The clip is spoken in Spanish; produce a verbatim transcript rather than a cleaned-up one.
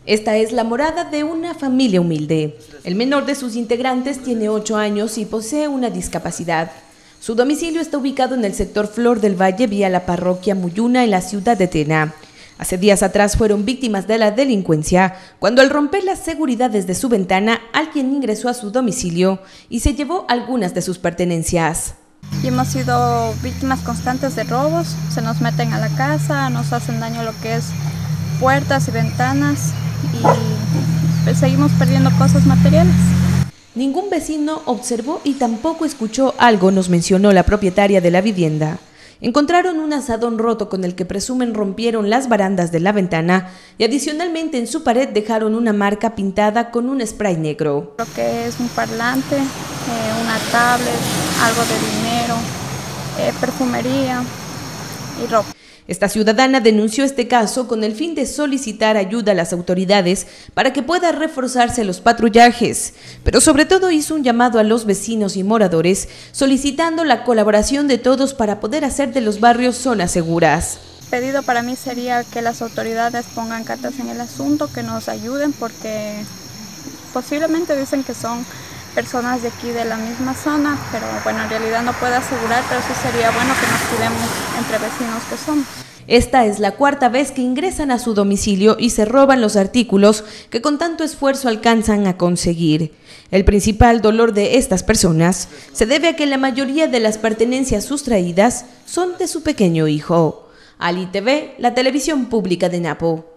Esta es la morada de una familia humilde. El menor de sus integrantes tiene ocho años y posee una discapacidad. Su domicilio está ubicado en el sector Flor del Valle, vía la parroquia Muyuna, en la ciudad de Tena. Hace días atrás fueron víctimas de la delincuencia cuando, al romper la seguridad desde su ventana, alguien ingresó a su domicilio y se llevó algunas de sus pertenencias. Y hemos sido víctimas constantes de robos. Se nos meten a la casa, nos hacen daño a lo que es puertas y ventanas y pues seguimos perdiendo cosas materiales. Ningún vecino observó y tampoco escuchó algo, nos mencionó la propietaria de la vivienda. Encontraron un asadón roto con el que presumen rompieron las barandas de la ventana y adicionalmente en su pared dejaron una marca pintada con un spray negro. Lo que es un parlante, eh, una tablet, algo de dinero, eh, perfumería y ropa. Esta ciudadana denunció este caso con el fin de solicitar ayuda a las autoridades para que pueda reforzarse los patrullajes, pero sobre todo hizo un llamado a los vecinos y moradores solicitando la colaboración de todos para poder hacer de los barrios zonas seguras. El pedido para mí sería que las autoridades pongan cartas en el asunto, que nos ayuden porque posiblemente dicen que son personas de aquí de la misma zona, pero bueno, en realidad no puedo asegurar, pero sí sería bueno que nos cuidemos entre vecinos que somos. Esta es la cuarta vez que ingresan a su domicilio y se roban los artículos que con tanto esfuerzo alcanzan a conseguir. El principal dolor de estas personas se debe a que la mayoría de las pertenencias sustraídas son de su pequeño hijo. Ali T V, la televisión pública de Napo.